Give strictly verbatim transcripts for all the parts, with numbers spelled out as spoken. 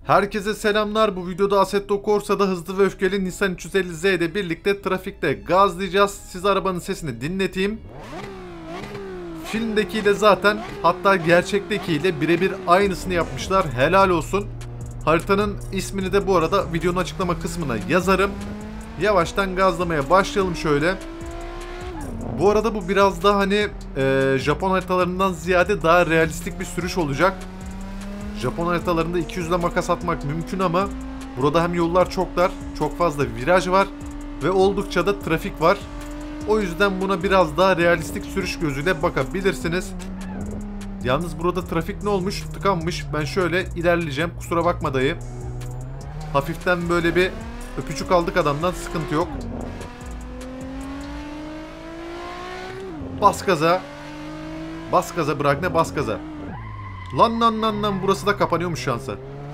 Herkese selamlar. Bu videoda Assetto Corsa'da hızlı ve öfkeli Nissan üç yüz elli Z ile birlikte trafikte gazlayacağız. Size arabanın sesini dinleteyim. Filmdekiyle zaten, hatta gerçektekiyle birebir aynısını yapmışlar. Helal olsun. Haritanın ismini de bu arada videonun açıklama kısmına yazarım. Yavaştan gazlamaya başlayalım şöyle. Bu arada bu biraz daha hani e, Japon haritalarından ziyade daha realistik bir sürüş olacak. Japon haritalarında iki yüzle makas atmak mümkün ama burada hem yollar çok dar, çok fazla viraj var ve oldukça da trafik var. O yüzden buna biraz daha realistik sürüş gözüyle bakabilirsiniz. Yalnız burada trafik ne olmuş? Tıkanmış. Ben şöyle ilerleyeceğim. Kusura bakma dayı. Hafiften böyle bir öpücük aldık adamdan, sıkıntı yok. Bas gaza. Bas gaza, bırak ne bas gaza. Lan lan lan lan, burası da kapanıyormuş şansa.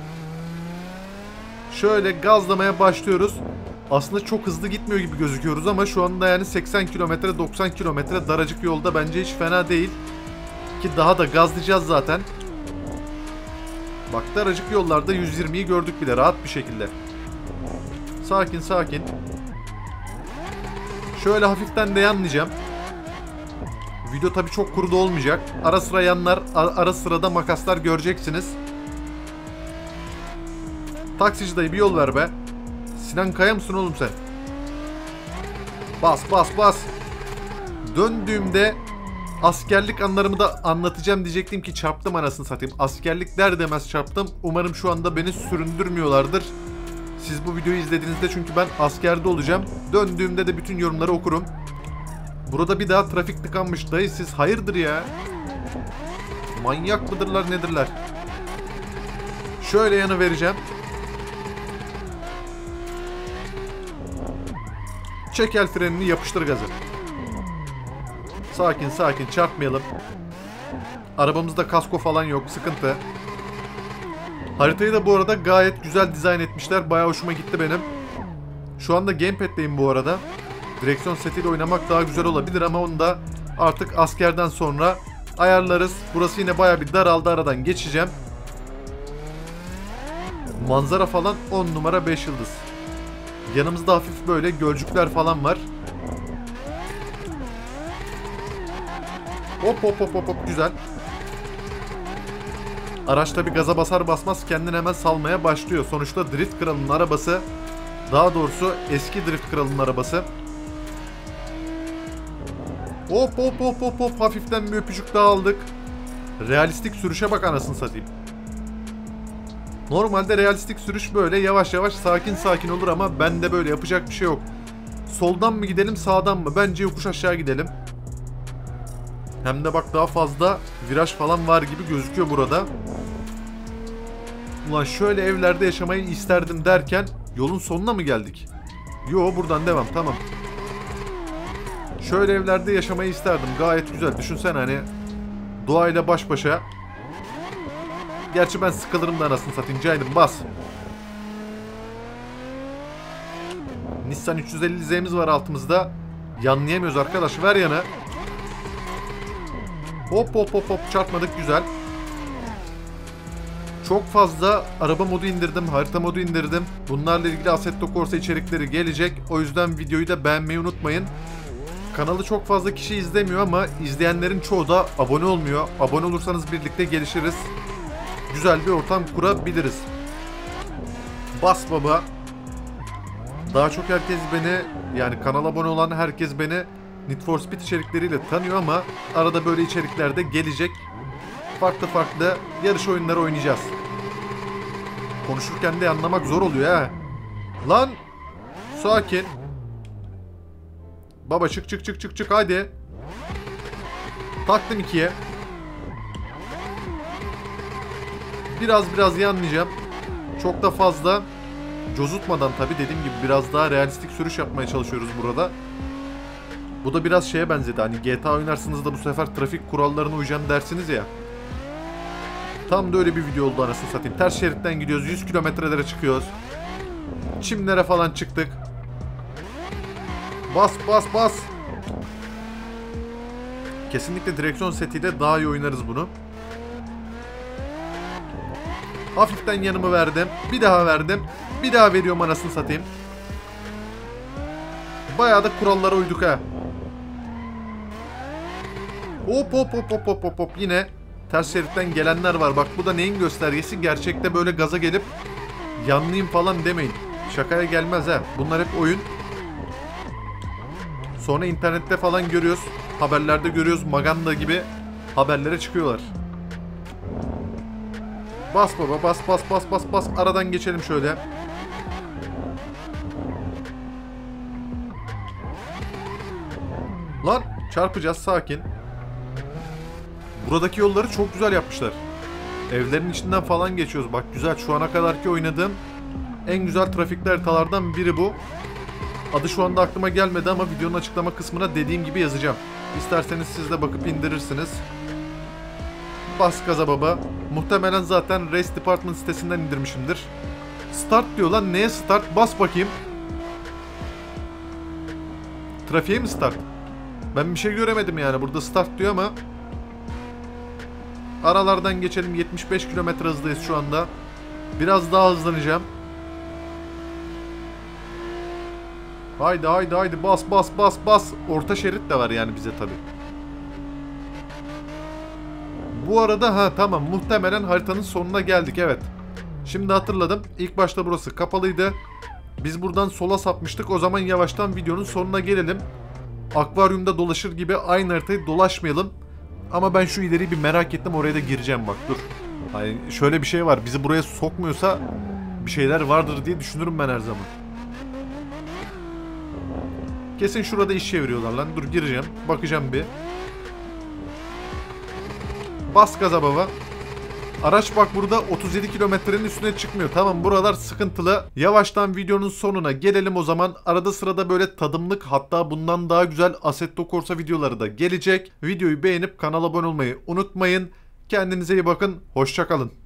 Şöyle gazlamaya başlıyoruz. Aslında çok hızlı gitmiyor gibi gözüküyoruz ama şu anda yani seksen kilometre doksan kilometre daracık yolda bence hiç fena değil. Ki daha da gazlayacağız zaten. Bak, daracık yollarda yüz yirmiyi gördük bile rahat bir şekilde. Sakin sakin. Şöyle hafiften de yanlayacağım. Video tabii çok kuru da olmayacak. Ara sıra yanlar, ara sırada makaslar göreceksiniz. Taksici dayı bir yol ver be. Sinan Kaya mısın oğlum sen? Bas bas bas. Döndüğümde askerlik anlarımı da anlatacağım diyecektim ki çarptım anasını satayım. Askerlik der demez çarptım. Umarım şu anda beni süründürmüyorlardır. Siz bu videoyu izlediğinizde çünkü ben askerde olacağım. Döndüğümde de bütün yorumları okurum. Burada bir daha trafik tıkanmış dayı, siz hayırdır ya? Manyak mıdırlar nedirler? Şöyle yana vereceğim. Çek el frenini, yapıştır gazı. Sakin sakin, çarpmayalım. Arabamızda kasko falan yok, sıkıntı. Haritayı da bu arada gayet güzel dizayn etmişler. Bayağı hoşuma gitti benim. Şu anda gamepad'deyim bu arada. Direksiyon setiyle oynamak daha güzel olabilir ama onu da artık askerden sonra ayarlarız. Burası yine bayağı bir daraldı, aradan geçeceğim. Manzara falan on numara beş yıldız. Yanımızda hafif böyle gölcükler falan var. Hop hop hop hop hop, güzel. Araç tabi gaza basar basmaz kendini hemen salmaya başlıyor. Sonuçta Drift Kralı'nın arabası. Daha doğrusu eski Drift Kralı'nın arabası. Hop hop hop hop hop, hafiften bir öpücük daha aldık. Realistik sürüşe bak anasını satayım. Normalde realistik sürüş böyle yavaş yavaş sakin sakin olur ama bende böyle yapacak bir şey yok. Soldan mı gidelim sağdan mı? Bence yokuş aşağı gidelim. Hem de bak daha fazla viraj falan var gibi gözüküyor burada. Ulan şöyle evlerde yaşamayı isterdim derken yolun sonuna mı geldik? Yo, buradan devam, tamam. Şöyle evlerde yaşamayı isterdim. Gayet güzel. Düşünsene hani doğayla baş başa. Gerçi ben sıkılırım da anasını satayım. Caydım bas. Nissan üç yüz elli Z'miz var altımızda. Yanlayamıyoruz arkadaş. Ver yana. Hop hop hop hop. Çarpmadık, güzel. Çok fazla araba modu indirdim. Harita modu indirdim. Bunlarla ilgili Assetto Corsa içerikleri gelecek. O yüzden videoyu da beğenmeyi unutmayın. Kanalı çok fazla kişi izlemiyor ama izleyenlerin çoğu da abone olmuyor. Abone olursanız birlikte gelişiriz. Güzel bir ortam kurabiliriz. Bas baba. Daha çok herkes beni, yani kanala abone olan herkes beni Need for Speed içerikleriyle tanıyor ama arada böyle içerikler de gelecek. Farklı farklı yarış oyunları oynayacağız. Konuşurken de anlamak zor oluyor ha. Lan sakin. Baba çık çık çık çık çık hadi. Taktım ikiye. Biraz biraz yanlayacağım. Çok da fazla cozutmadan tabi, dediğim gibi biraz daha realistik sürüş yapmaya çalışıyoruz burada. Bu da biraz şeye benzedi. Hani G T A oynarsınız da bu sefer trafik kurallarına uyacağım dersiniz ya. Tam da öyle bir video oldu anasını satayım. Ters şeritten gidiyoruz. yüz kilometrelere çıkıyoruz. Çimlere falan çıktık. Bas bas bas. Kesinlikle direksiyon setiyle daha iyi oynarız bunu. Hafiften yanımı verdim. Bir daha verdim. Bir daha veriyorum anasını satayım. Bayağı da kurallara uyduk ha. Hop hop hop hop hop hop hop. Yine ters şeritten gelenler var. Bak bu da neyin göstergesi? Gerçekte böyle gaza gelip yanlayayım falan demeyin. Şakaya gelmez ha. Bunlar hep oyun. Sonra internette falan görüyoruz. Haberlerde görüyoruz. Maganda gibi haberlere çıkıyorlar. Bas baba bas bas bas bas bas. Aradan geçelim şöyle. Lan çarpacağız, sakin. Buradaki yolları çok güzel yapmışlar. Evlerin içinden falan geçiyoruz. Bak güzel, şu ana kadarki oynadığım en güzel trafikli haritalardan biri bu. Adı şu anda aklıma gelmedi ama videonun açıklama kısmına dediğim gibi yazacağım. İsterseniz siz de bakıp indirirsiniz. Bas gaza baba. Muhtemelen zaten Race Department sitesinden indirmişimdir. Start diyor lan, neye start? Bas bakayım. Trafiğe mi start? Ben bir şey göremedim yani. Burada start diyor ama. Aralardan geçelim. yetmiş beş kilometre hızdayız şu anda. Biraz daha hızlanacağım. Haydi haydi haydi bas bas bas bas. Orta şerit de var yani bize tabi. Bu arada ha tamam, muhtemelen haritanın sonuna geldik, evet. Şimdi hatırladım. İlk başta burası kapalıydı. Biz buradan sola sapmıştık. O zaman yavaştan videonun sonuna gelelim. Akvaryumda dolaşır gibi aynı haritayı dolaşmayalım. Ama ben şu ileriyi bir merak ettim. Oraya da gireceğim bak, dur. Hani şöyle bir şey var. Bizi buraya sokmuyorsa bir şeyler vardır diye düşünürüm ben her zaman. Kesin şurada iş çeviriyorlar lan. Dur gireceğim. Bakacağım bir. Bas gaza baba. Araç bak burada otuz yedi kilometrenin üstüne çıkmıyor. Tamam, buralar sıkıntılı. Yavaştan videonun sonuna gelelim o zaman. Arada sırada böyle tadımlık, hatta bundan daha güzel Assetto Corsa videoları da gelecek. Videoyu beğenip kanala abone olmayı unutmayın. Kendinize iyi bakın. Hoşça kalın.